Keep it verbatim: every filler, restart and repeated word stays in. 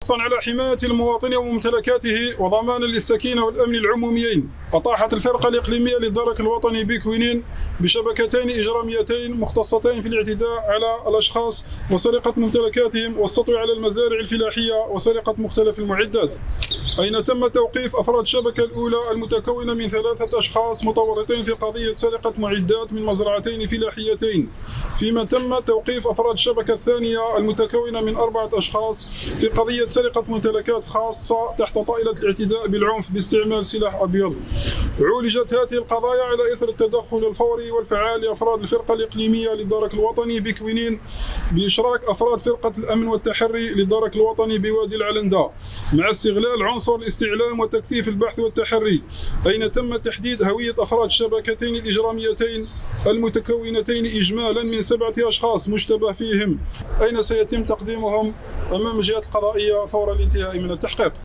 حرصا على حماية المواطن وممتلكاته وضمانا للسكينة والأمن العموميين، أطاحت الفرقة الإقليمية للدرك الوطني بكوينين بشبكتين إجراميتين مختصتين في الاعتداء على الأشخاص وسرقة ممتلكاتهم والسطو على المزارع الفلاحية وسرقة مختلف المعدات، أين تم توقيف أفراد الشبكة الأولى المتكونة من ثلاثة أشخاص متورطين في قضية سرقة معدات من مزرعتين فلاحيتين، فيما تم توقيف أفراد الشبكة الثانية المتكونة من أربعة أشخاص في قضية سرقة ممتلكات خاصة تحت طائلة الاعتداء بالعنف باستعمال سلاح أبيض. عولجت هذه القضايا على إثر التدخل الفوري والفعال لأفراد الفرقة الإقليمية للدرك الوطني بكوينين بإشراك أفراد فرقة الأمن والتحري للدرك الوطني بوادي العلندة، مع استغلال عنصر الاستعلام وتكثيف البحث والتحري، أين تم تحديد هوية أفراد الشبكتين الإجراميتين المتكونتين إجمالا من سبعة أشخاص مشتبه فيهم، أين سيتم تقديمهم أمام الجهات القضائية فور الانتهاء من التحقيق.